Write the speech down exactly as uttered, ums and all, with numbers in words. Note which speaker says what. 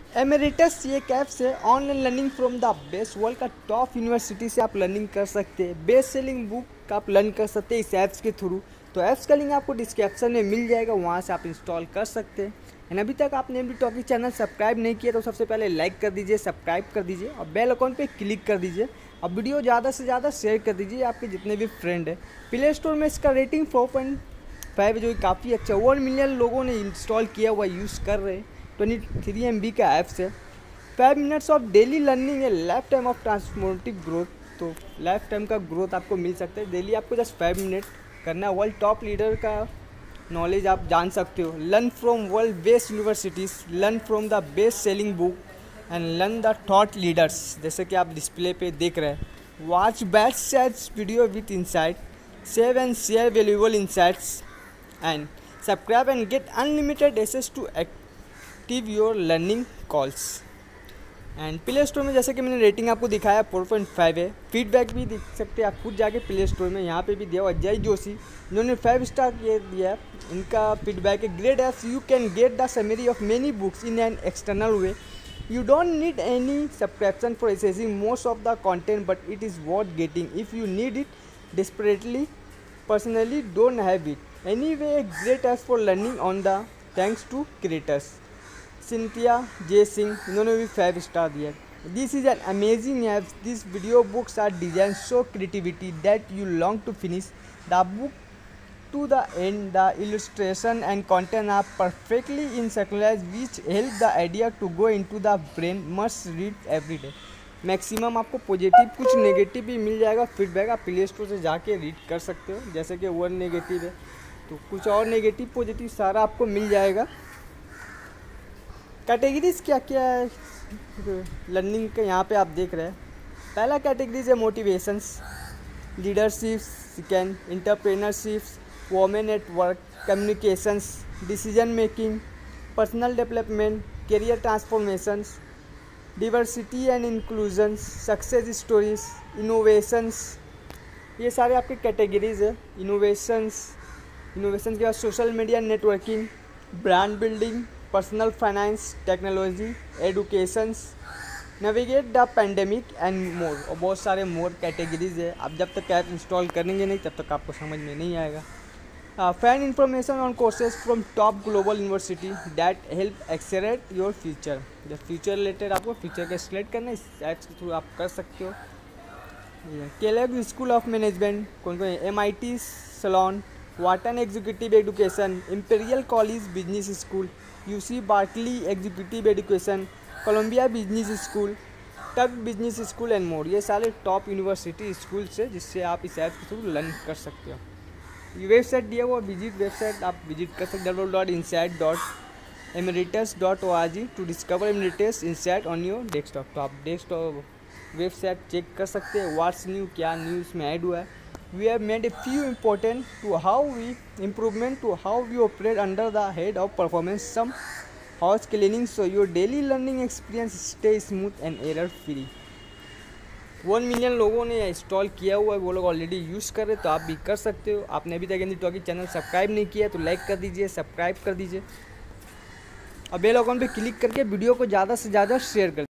Speaker 1: Emeritus ये एक apps है online learning from the best world का टॉप यूनिवर्सिटी से आप लर्निंग कर सकते हैं। बेस्ट सेलिंग बुक का आप लर्न कर सकते हैं इस ऐप्स के थ्रू। तो ऐप्स का लिंक आपको डिस्क्रिप्शन में मिल जाएगा, वहाँ से आप इंस्टॉल कर सकते हैं। एंड अभी तक आपने एमडी टॉकी चैनल सब्सक्राइब नहीं किया तो सबसे पहले लाइक कर दीजिए, सब्सक्राइब कर दीजिए और बेल आइकॉन पे क्लिक कर दीजिए और वीडियो ज़्यादा से ज़्यादा शेयर कर दीजिए आपके जितने भी फ्रेंड हैं। प्ले स्टोर में इसका रेटिंग फोर पॉइंट फाइव जो कि काफ़ी अच्छा, वन मिलियन लोगों ने इंस्टॉल किया हुआ यूज़ कर रहे हैं। ट्वेंटी थ्री एम बी का ऐप्स है। Five minutes of daily learning है, lifetime of transformative growth. तो लाइफ टाइम का ग्रोथ आपको मिल सकता है। डेली आपको जस्ट फाइव मिनट करना है। वर्ल्ड टॉप लीडर का नॉलेज आप जान सकते हो। Learn from world best universities, learn from the best selling book and learn the thought leaders, जैसे कि आप डिस्प्ले पे देख रहे हैं। Watch best sets video with insight, save and share valuable insights and subscribe and get unlimited access to active your learning calls. And play store में जैसे कि मैंने रेटिंग आपको दिखाया फोर पॉइंट फाइव है। फीडबैक भी देख सकते हैं आप खुद जाके प्ले स्टोर में, यहाँ पे भी दिया हुआ जय जोशी जिन्होंने फाइव स्टार ये दिया है। इनका फीडबैक है, great apps you can get the summary of many books in an external way, you don't need any subscription for accessing most of the content but it is worth getting if you need it desperately. Personally don't have it. Anyway, a great apps for learning on the thanks to creators. Cynthia J Singh, इन्होंने भी five star दिया। This is an amazing apps, this video books are design so creativity that you long to finish the book to the end. The illustration and content are perfectly in synchronized which help the idea to go into the brain. Must read every day. Maximum आपको positive कुछ negative भी मिल जाएगा। Feedback आप play store से जाके read कर सकते हो, जैसे कि वन नेगेटिव है तो कुछ और नेगेटिव पॉजिटिव सारा आपको मिल जाएगा। कैटेगरीज क्या क्या है लर्निंग के यहाँ पे आप देख रहे हैं। पहला कैटेगरीज है motivations, leadership, second entrepreneurships, women at work, communications, decision making, personal development, career transformations, diversity and inclusions, success stories, innovations, ये सारे आपके कैटेगरीज है। इनोवेशंस इनोवेशन के बाद social media networking, brand building, personal finance, technology, educations, navigate the pandemic and more, और बहुत सारे मोर categories है। आप जब तक ऐप इंस्टॉल करेंगे नहीं तब तक आपको समझ में नहीं आएगा। Find information on courses from top global university that help accelerate your future. जब फ्यूचर रिलेटेड आपको फ्यूचर का एक्सलेट करना है इस ऐप्स के थ्रू आप कर सकते हो। केलॉग स्कूल ऑफ मैनेजमेंट, कौन कौन, M I T Sloan, Wharton executive education, Imperial College Business School, U C Berkeley executive education, Columbia Business School, Tuck Business School and more. ये सारे टॉप यूनिवर्सिटी स्कूल्स है जिससे आप इस app के through learn कर सकते हो। ये वेबसाइट दिया हुआ विजिट वेबसाइट आप विजिट कर सकते W dot insight dot Emeritus dot O R G to discover Emeritus insight on your desktop. तो आप डेस्कटॉप वेबसाइट चेक कर सकते हैं व्हाट्स न्यू, क्या न्यूज़ में ऐड हुआ है। We have made a few important to how we improvement to how we operate under the head of performance, some house cleaning so your daily learning experience stay smooth and error free. One million लोगों ने install किया हुआ है, वो लोग already use कर रहे हैं, तो आप भी कर सकते हो। आपने अभी तक एमडी टॉकी चैनल सब्सक्राइब नहीं किया तो लाइक कर दीजिए, सब्सक्राइब कर दीजिए और बेल आइकॉन पे क्लिक करके वीडियो को ज़्यादा से ज़्यादा शेयर कर